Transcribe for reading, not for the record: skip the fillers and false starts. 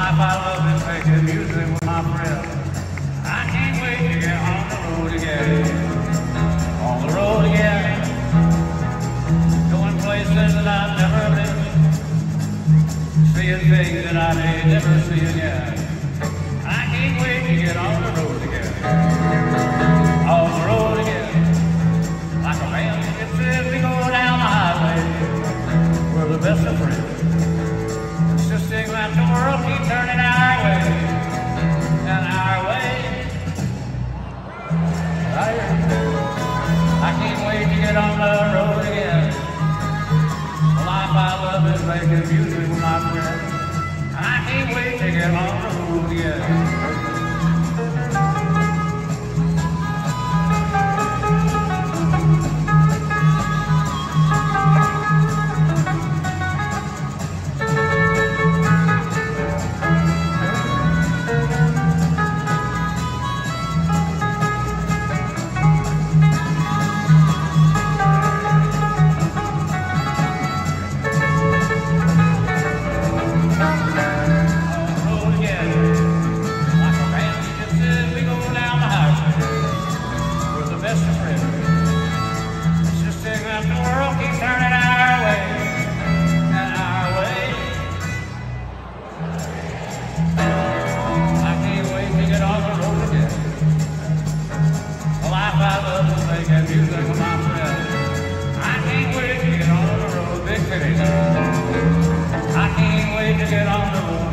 life I love is making music with my friends. I can't wait to get on the road again. On the road again. Going places that I've never been. Seeing things that I may never see again. I can't wait to get on the road again. On the road again. Like a man that says we go down the highway. We're the best of friends. Insisting that the world keep turning our way. And our way. I can't wait to get on the road again. The life I love is making music with my friends. I can't wait to get on the road again. I can't wait to get on the road.